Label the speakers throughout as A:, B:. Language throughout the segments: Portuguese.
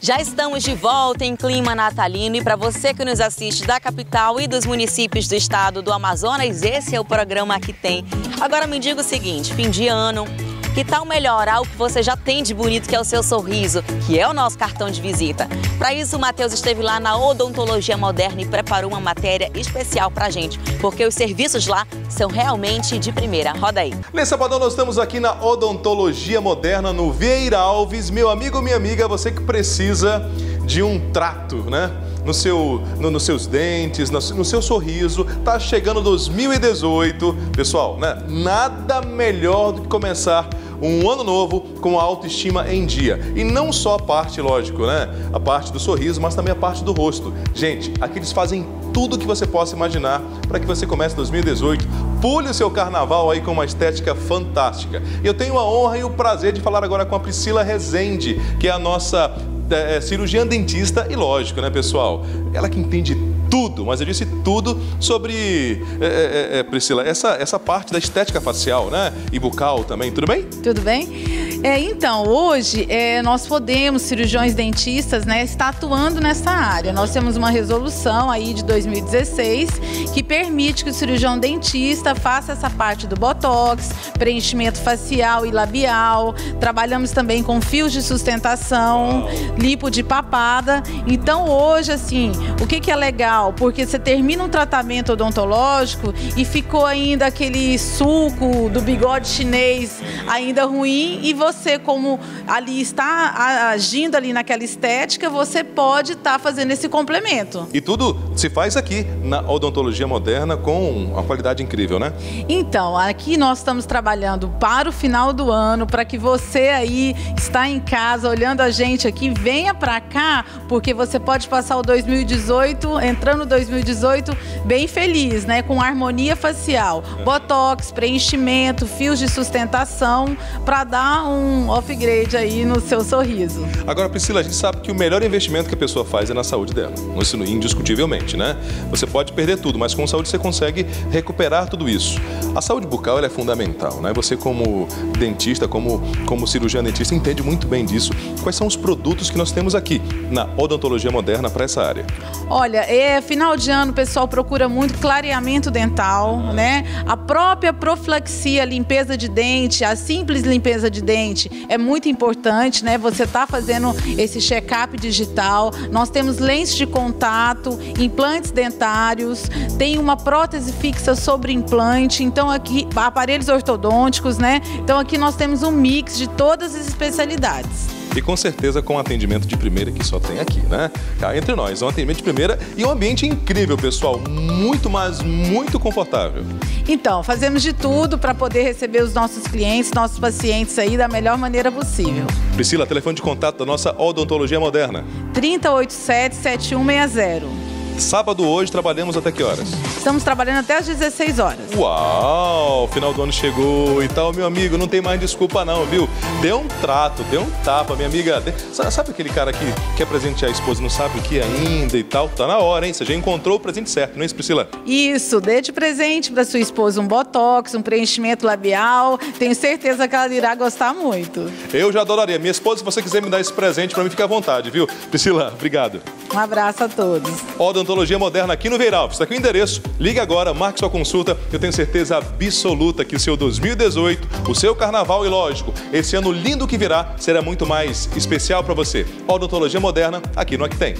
A: Já estamos de volta em clima natalino e para você que nos assiste da capital e dos municípios do estado do Amazonas, esse é o programa que tem. Agora me diga o seguinte, fim de ano, que tal melhorar o que você já tem de bonito, que é o seu sorriso, que é o nosso cartão de visita? Para isso, o Matheus esteve lá na Odontologia Moderna e preparou uma matéria especial para a gente, porque os serviços lá são realmente de primeira. Roda aí.
B: Nesse sabadão nós estamos aqui na Odontologia Moderna, no Vieira Alves. Meu amigo, minha amiga, você que precisa de um trato, né? Nos seus dentes, no seu sorriso. Tá chegando 2018. Pessoal, né? Nada melhor do que começar um ano novo com a autoestima em dia. E não só a parte, lógico, né? A parte do sorriso, mas também a parte do rosto. Gente, aqui eles fazem tudo que você possa imaginar para que você comece 2018. Pule o seu carnaval aí com uma estética fantástica. E eu tenho a honra e o prazer de falar agora com a Priscila Rezende, que é a nossa cirurgiã dentista e lógico, né, pessoal? Ela que entende tudo, mas eu disse tudo sobre, Priscila, essa parte da estética facial, né? E bucal também, tudo bem?
C: Tudo bem? Então, hoje nós podemos, cirurgiões dentistas, né, estar atuando nessa área. Nós temos uma resolução aí de 2016 que permite que o cirurgião dentista faça essa parte do botox, preenchimento facial e labial. Trabalhamos também com fios de sustentação, lipo de papada. Então, hoje, assim, o que é legal? Porque você termina um tratamento odontológico e ficou ainda aquele sulco do bigode chinês ainda ruim e você, como ali está agindo ali naquela estética, você pode estar fazendo esse complemento.
B: E tudo se faz aqui na Odontologia Moderna com uma qualidade incrível, né?
C: Então, aqui nós estamos trabalhando para o final do ano, para que você aí está em casa olhando a gente aqui, venha para cá, porque você pode passar o 2018, entrando 2018 bem feliz, né? Com harmonia facial, botox, preenchimento, fios de sustentação, para dar um upgrade aí no seu sorriso.
B: Agora, Priscila, a gente sabe que o melhor investimento que a pessoa faz é na saúde dela. Isso indiscutivelmente, né? Você pode perder tudo, mas com saúde você consegue recuperar tudo isso. A saúde bucal ela é fundamental, né? Você como dentista, como cirurgião dentista, entende muito bem disso. Quais são os produtos que nós temos aqui na Odontologia Moderna para essa área?
C: Olha, final de ano o pessoal procura muito clareamento dental, né? A própria profilaxia, limpeza de dente, a simples limpeza de dente é muito importante, né? Você está fazendo esse check-up digital. Nós temos lentes de contato, implantes dentários, tem uma prótese fixa sobre implante, então aqui aparelhos ortodônticos, né? Então aqui nós temos um mix de todas as especialidades.
B: E com certeza com atendimento de primeira que só tem aqui, né? Cá entre nós, um atendimento de primeira e um ambiente incrível, pessoal. Muito, mas muito confortável.
C: Então, fazemos de tudo para poder receber os nossos clientes, nossos pacientes aí da melhor maneira possível.
B: Priscila, telefone de contato da nossa Odontologia Moderna.
C: 3087-7160.
B: Sábado hoje trabalhamos até que horas?
C: Estamos trabalhando até às 16 horas.
B: Uau! Final do ano chegou e tal, meu amigo, não tem mais desculpa não, viu? Dê um trato, dê um tapa, minha amiga. Sabe aquele cara que quer presentear a esposa e não sabe o que ainda e tal? Tá na hora, hein? Você já encontrou o presente certo, não é isso, Priscila?
C: Isso, dê de presente para sua esposa um botox, um preenchimento labial. Tenho certeza que ela irá gostar muito.
B: Eu já adoraria. Minha esposa, se você quiser me dar esse presente, para mim fica à vontade, viu? Priscila, obrigado.
C: Um abraço a todos.
B: Odontologia Moderna aqui no Vieira Alves. Está aqui o endereço. Ligue agora, marque sua consulta. Eu tenho certeza absoluta que o seu 2018, o seu carnaval e, lógico, esse ano lindo que virá, será muito mais especial para você. Odontologia Moderna aqui no Aqui Tem.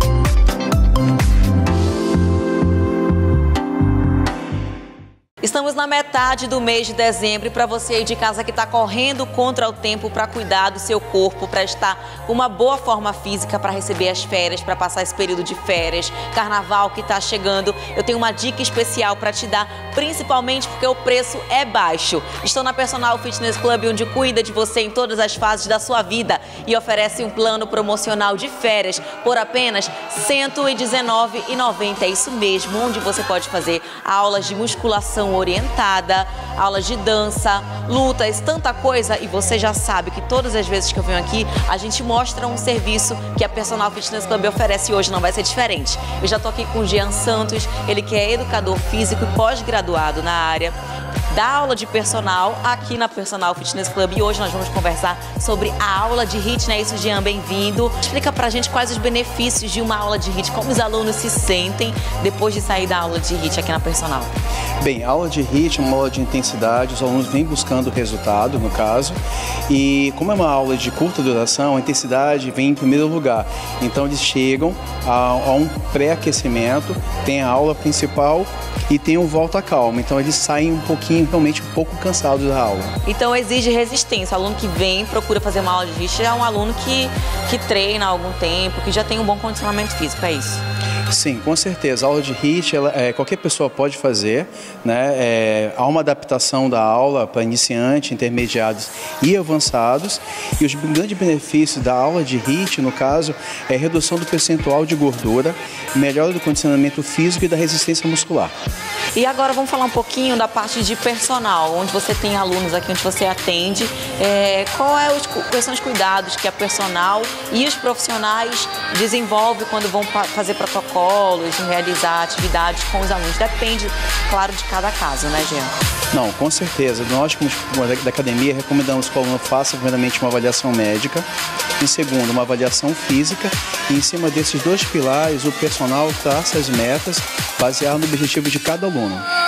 A: Estamos na metade do mês de dezembro e para você aí de casa que está correndo contra o tempo para cuidar do seu corpo, para estar com uma boa forma física para receber as férias, para passar esse período de férias, carnaval que está chegando, eu tenho uma dica especial para te dar, principalmente porque o preço é baixo. Estou na Personal Fitness Club, onde cuida de você em todas as fases da sua vida e oferece um plano promocional de férias por apenas R$ 119,90. É isso mesmo, onde você pode fazer aulas de musculação orientada, aulas de dança, lutas, tanta coisa. E você já sabe que todas as vezes que eu venho aqui, a gente mostra um serviço que a Personal Fitness Club oferece e hoje não vai ser diferente. Eu já tô aqui com o Jean Santos, ele que é educador físico e pós-graduado na área. da aula de personal aqui na Personal Fitness Club. E hoje nós vamos conversar sobre a aula de HIIT, né? Isso, Jean, bem-vindo. Explica pra gente quais os benefícios de uma aula de HIIT, como os alunos se sentem depois de sair da aula de HIIT aqui na Personal.
D: Bem, a aula de HIIT é uma aula de intensidade, os alunos vêm buscando resultado, no caso, e como é uma aula de curta duração, a intensidade vem em primeiro lugar. Então eles chegam a um pré-aquecimento, tem a aula principal e tem um volta calma. Então eles saem realmente um pouco cansados da aula.
A: Então exige resistência. O aluno que vem, procura fazer uma aula de HIIT, é um aluno que treina há algum tempo, que já tem um bom condicionamento físico, é isso?
D: Sim, com certeza. A aula de HIIT, qualquer pessoa pode fazer, né? Há uma adaptação da aula para iniciantes, intermediários e avançados. E os grandes benefícios da aula de HIIT, no caso, é a redução do percentual de gordura, melhora do condicionamento físico e da resistência muscular.
A: E agora vamos falar um pouquinho da parte de personal, onde você tem alunos aqui, onde você atende. Quais são os cuidados que a personal e os profissionais desenvolvem quando vão fazer protocolos, realizar atividades com os alunos? Depende, claro, de cada caso, né, Jean?
D: Não, com certeza. Nós, como da academia, recomendamos que o aluno faça, primeiramente, uma avaliação médica, em segundo, uma avaliação física, e em cima desses dois pilares, o personal traça as metas baseado no objetivo de cada aluno.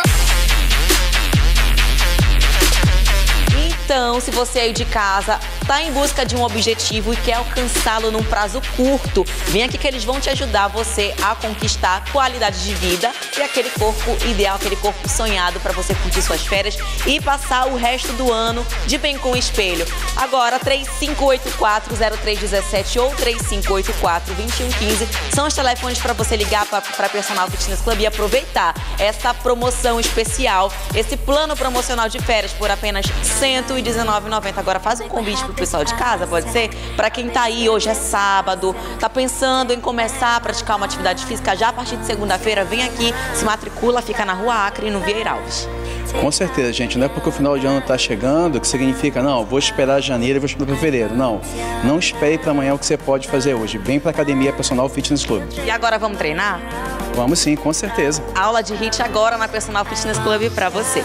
A: Então, se você aí de casa está em busca de um objetivo e quer alcançá-lo num prazo curto, vem aqui que eles vão te ajudar você a conquistar qualidade de vida e aquele corpo ideal, aquele corpo sonhado para você curtir suas férias e passar o resto do ano de bem com o espelho. Agora, 3584-0317 ou 3584-2115 são os telefones para você ligar para a Personal Fitness Club e aproveitar essa promoção especial, esse plano promocional de férias por apenas R$119,90. Agora faz um convite pro pessoal de casa, pode ser? Para quem tá aí, hoje é sábado, tá pensando em começar a praticar uma atividade física já a partir de segunda-feira, vem aqui, se matricula, fica na Rua Acre, no Vieira Alves.
D: Com certeza, gente, não é porque o final de ano está chegando que significa, não, vou esperar janeiro e vou esperar fevereiro. Não, não espere para amanhã o que você pode fazer hoje. Vem para a Academia Personal Fitness Club.
A: E agora vamos treinar?
D: Vamos sim, com certeza.
A: Aula de HIIT agora na Personal Fitness Club para você.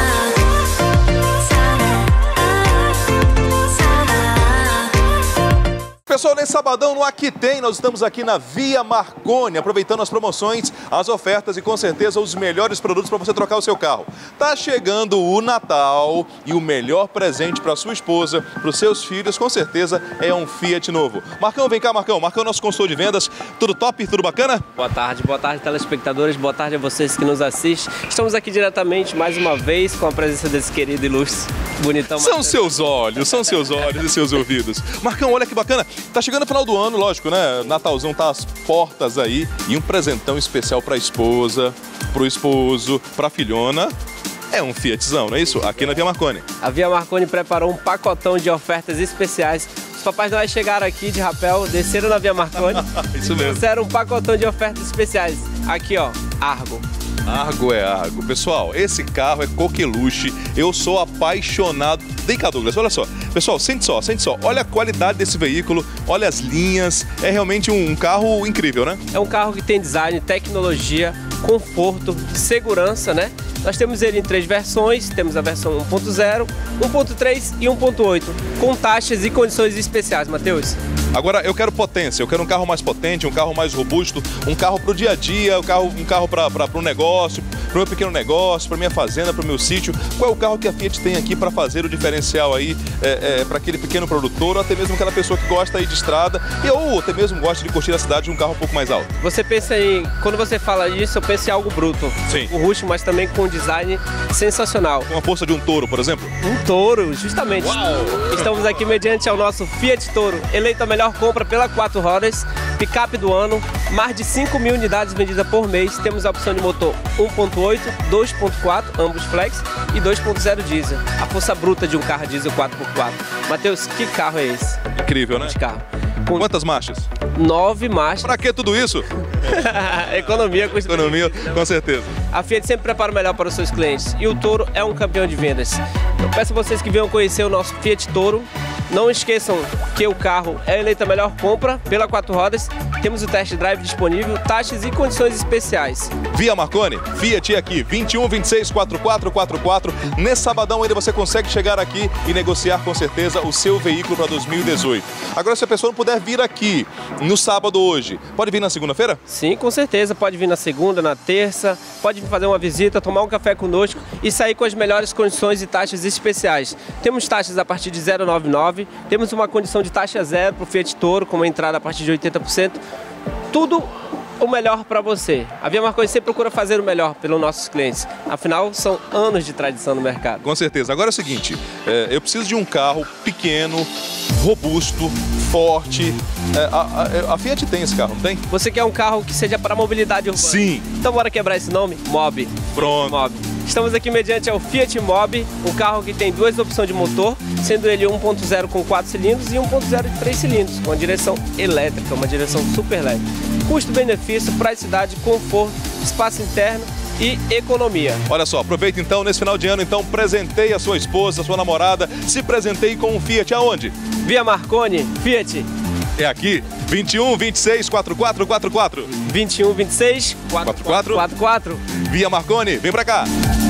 B: Pessoal, nesse sabadão no Aqui Tem, nós estamos aqui na Via Marconi, aproveitando as promoções, as ofertas e com certeza os melhores produtos para você trocar o seu carro. Tá chegando o Natal e o melhor presente para sua esposa, para os seus filhos, com certeza é um Fiat novo. Marcão, vem cá, Marcão. Marcão é nosso consultor de vendas. Tudo top? Tudo bacana?
E: Boa tarde, telespectadores. Boa tarde a vocês que nos assistem. Estamos aqui diretamente, mais uma vez, com a presença desse querido ilustre, bonitão.
B: São seus olhos e seus ouvidos. Marcão, olha que bacana. Tá chegando o final do ano, lógico, né? Natalzão tá às portas aí. E um presentão especial pra esposa, pro esposo, pra filhona. É um Fiatzão, não é isso? Aqui na Via Marconi.
E: A Via Marconi preparou um pacotão de ofertas especiais. Os Papais Noel chegaram aqui de rapel, desceram na Via Marconi.
B: Isso mesmo.
E: Trouxeram um pacotão de ofertas especiais. Aqui, ó, Argo.
B: Argo é Argo. Pessoal, esse carro é coqueluche. Eu sou apaixonado. Vem cá, Douglas, olha só. Pessoal, sente só. Olha a qualidade desse veículo, olha as linhas. É realmente um carro incrível, né?
E: É um carro que tem design, tecnologia, conforto, segurança, né? Nós temos ele em 3 versões, temos a versão 1.0, 1.3 e 1.8, com taxas e condições especiais, Matheus.
B: Agora, eu quero potência, eu quero um carro mais potente, um carro mais robusto, um carro para o dia a dia, um carro para o negócio, para o meu pequeno negócio, para minha fazenda, para o meu sítio. Qual é o carro que a Fiat tem aqui para fazer o diferencial aí para aquele pequeno produtor, ou até mesmo aquela pessoa que gosta aí de estrada, ou até mesmo gosta de curtir a cidade de um carro um pouco mais alto?
E: Você pensa em, quando você fala disso, eu penso em algo bruto.
B: Sim.
E: O rústico, mas também com um design sensacional.
B: Com a força de um touro, por exemplo?
E: Um touro, justamente.
B: Uau!
E: Estamos aqui mediante ao nosso Fiat Toro, eleito a melhor compra pela 4 rodas, picape do ano, mais de 5 mil unidades vendidas por mês. Temos a opção de motor 1.8, 2.4, ambos flex, e 2.0 diesel. A força bruta de um carro diesel 4x4. Matheus, que carro é esse?
B: Incrível, né?
E: De carro.
B: Quantas marchas?
E: 9 marchas.
B: Pra que tudo isso?
E: Economia, custa.
B: Economia, com certeza.
E: A Fiat sempre prepara o melhor para os seus clientes e o Toro é um campeão de vendas. Eu peço a vocês que venham conhecer o nosso Fiat Toro Não esqueçam que o carro é eleita a melhor compra pela 4 Rodas. Temos o test drive disponível, taxas e condições especiais.
B: Via Marconi, Fiat aqui, 21 26 44 44. Nesse sabadão ainda você consegue chegar aqui e negociar com certeza o seu veículo para 2018. Agora, se a pessoa não puder vir aqui no sábado hoje, pode vir na segunda-feira?
E: Sim, com certeza. Pode vir na segunda, na terça, pode vir fazer uma visita, tomar um café conosco e sair com as melhores condições e taxas especiais. Temos taxas a partir de 0,99, temos uma condição de taxa zero para o Fiat Toro, com uma entrada a partir de 80%. Tudo o melhor para você. A Via Marconi sempre procura fazer o melhor pelos nossos clientes. Afinal, são anos de tradição no mercado.
B: Com certeza. Agora é o seguinte, eu preciso de um carro pequeno, robusto, forte. A Fiat tem esse carro, não tem?
E: Você quer um carro que seja para mobilidade urbana?
B: Sim.
E: Então bora quebrar esse nome? Mobi.
B: Pronto.
E: Mobi. Estamos aqui mediante ao Fiat Mobi, um carro que tem 2 opções de motor, sendo ele 1.0 com 4 cilindros e 1.0 de 3 cilindros, com a direção elétrica, uma direção super leve. Custo-benefício, praticidade, conforto, espaço interno e economia.
B: Olha só, aproveita então nesse final de ano, então presenteie a sua esposa, a sua namorada, se presenteie com um Fiat aonde?
E: Via Marconi, Fiat.
B: É aqui, 21 26 44 44.
E: 21 26 44 44.
B: Via Marconi, vem pra cá.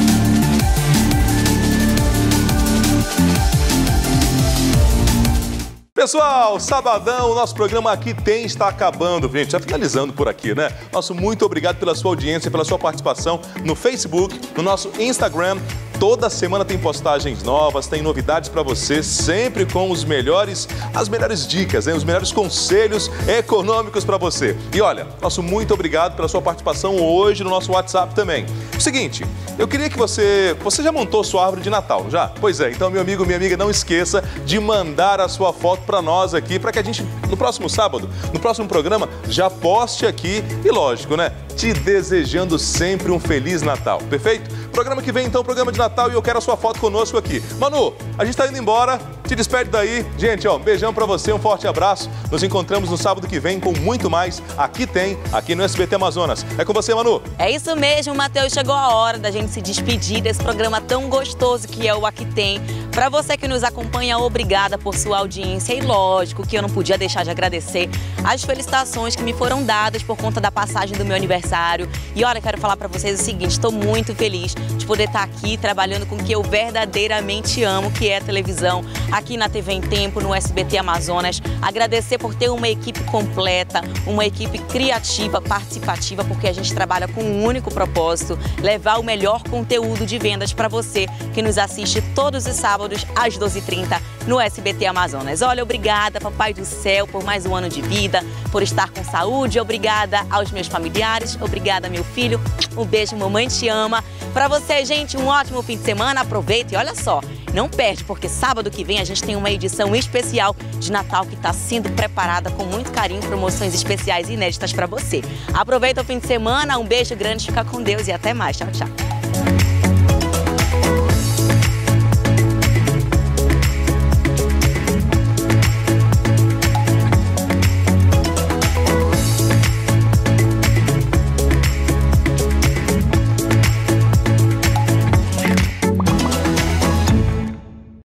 B: Pessoal, sabadão, o nosso programa Aqui Tem está acabando, gente. Já finalizando por aqui, né? Nosso muito obrigado pela sua audiência, pela sua participação no Facebook, no nosso Instagram. Toda semana tem postagens novas, tem novidades para você, sempre com as melhores dicas, hein? Os melhores conselhos econômicos para você. E olha, nosso muito obrigado pela sua participação hoje no nosso WhatsApp também. O seguinte, eu queria que você já montou sua árvore de Natal, não já? Pois é, então meu amigo, minha amiga, não esqueça de mandar a sua foto para nós aqui, para que a gente, no próximo sábado, no próximo programa, já poste aqui e lógico, né? Te desejando sempre um Feliz Natal, perfeito? Programa que vem então, programa de Natal, e eu quero a sua foto conosco aqui. Manu, a gente tá indo embora, te despede daí. Gente, ó, um beijão pra você, um forte abraço. Nos encontramos no sábado que vem com muito mais Aqui Tem, aqui no SBT Amazonas. É com você, Manu.
A: É isso mesmo, Matheus. Chegou a hora da gente se despedir desse programa tão gostoso que é o Aqui Tem. Pra você que nos acompanha, obrigada por sua audiência. E lógico que eu não podia deixar de agradecer as felicitações que me foram dadas por conta da passagem do meu aniversário. E olha, quero falar pra vocês o seguinte, estou muito feliz de poder estar aqui trabalhando com o que eu verdadeiramente amo, que é a televisão, aqui na TV em Tempo, no SBT Amazonas. Agradecer por ter uma equipe completa, uma equipe criativa, participativa, porque a gente trabalha com um único propósito, levar o melhor conteúdo de vendas para você que nos assiste todos os sábados às 12h30 no SBT Amazonas. Olha, obrigada, Papai do Céu, por mais um ano de vida, por estar com saúde, obrigada aos meus familiares, obrigada, meu filho, um beijo, mamãe te ama. Para você, gente, um ótimo fim de semana, aproveita e olha só, não perde, porque sábado que vem a gente tem uma edição especial de Natal que está sendo preparada com muito carinho, promoções especiais e inéditas para você. Aproveita o fim de semana, um beijo grande, fica com Deus e até mais. Tchau, tchau.